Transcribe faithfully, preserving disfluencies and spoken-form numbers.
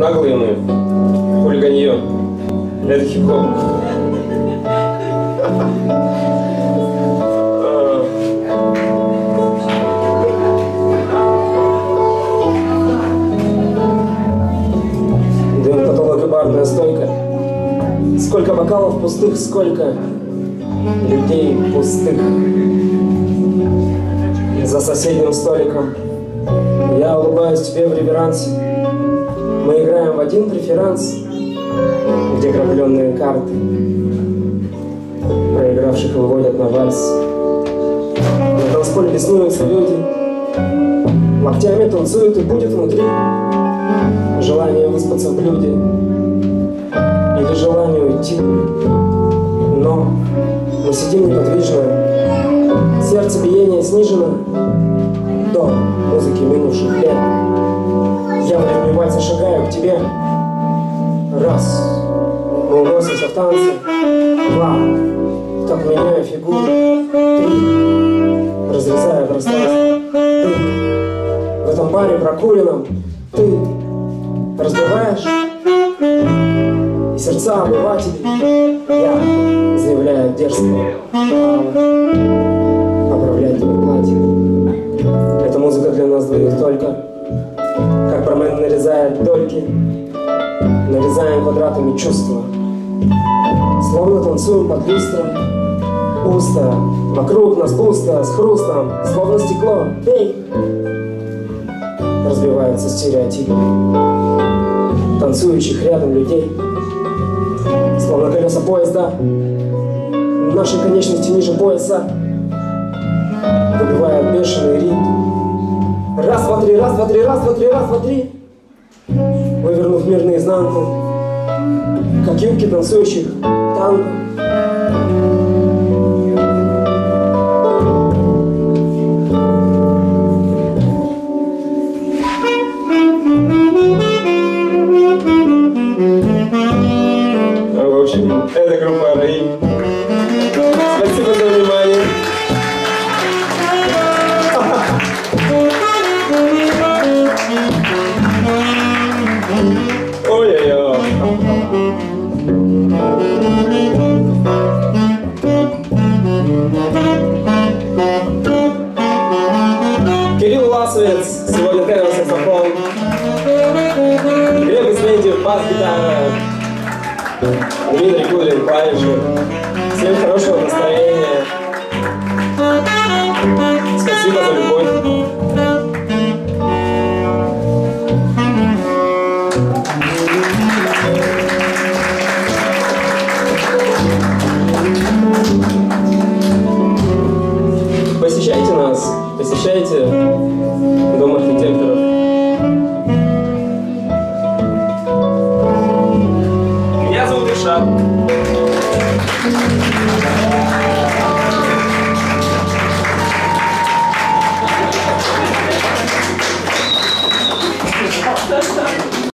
Наглые мы, хулиганье. Это хип-хоп. Дым, потолок и барная стойка. Сколько бокалов пустых, сколько людей пустых. За соседним столиком я улыбаюсь тебе в реверансе. Мы играем в один преферанс, где крапленные карты проигравших выводят на вальс. На танцполе беснуются люди, локтями танцуют и будет внутри желание выспаться в блюде или желание уйти. Но мы сидим неподвижно, сердцебиение снижено до музыки минувших лет. Я в ритме вальса шагаю к тебе. Раз, мы уносимся в танце. Два, так меняю фигуру. Три, разрезая пространство. Ты в этом баре прокуренном. Ты разбиваешь и сердца обывателей. Я заявляю дерзкого права поправлять твое платье. Эта музыка для нас двоих только. Как бармен нарезает дольки, нарезаем квадратами чувства. Словно танцуем под люстром. Пусто, вокруг нас пусто, с хрустом, словно стекло. Эй! Разбиваются стереотипы танцующих рядом людей. Словно колеса поезда, наши конечности ниже пояса выбивают бешеный ритм. Раз, два, три, раз, два, три, раз, два, три, раз, два, три. Вывернув мир наизнанку, как юбки танцующих танго. В общем, это группа Раим. Спасибо за внимание. Ой-ой-ой. Кирилл Ласовец, сегодня тенор саксофон. Глеб Изментьев, бас-гитара. Дмитрий Кудрин, клавиши. Всем хорошего настроения. Спасибо за любовь.